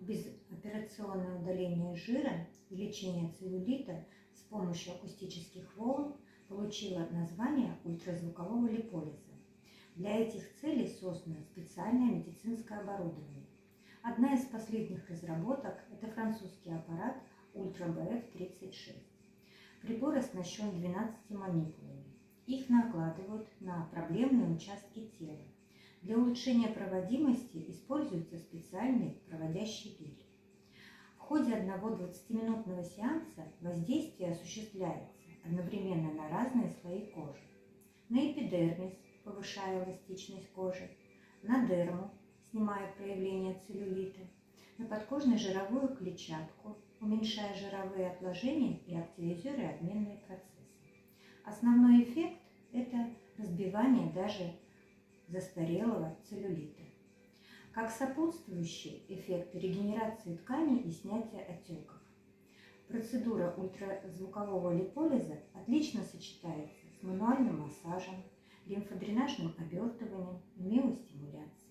безоперационное удаление жира и лечение целлюлита с помощью акустических волн получило название ультразвукового липолиза. Для этих целей создано специальное медицинское оборудование. Одна из последних разработок – это французский аппарат UltraBF-36. Прибор оснащен 12 манипулами. Их накладывают на проблемные участки тела. Для улучшения проводимости используется специальный проводящий гель. В ходе одного 20-минутного сеанса воздействие осуществляется одновременно на разные слои кожи. На эпидермис, повышая эластичность кожи, на дерму, снимая проявление целлюлита, на подкожно-жировую клетчатку, уменьшая жировые отложения и активизируя обменные процессы. Основной эффект – это разбивание даже застарелого целлюлита. Как сопутствующий эффект регенерации тканей и снятия отеков. Процедура ультразвукового липолиза отлично сочетается с мануальным массажем, лимфодренажным обертыванием и миостимуляцией.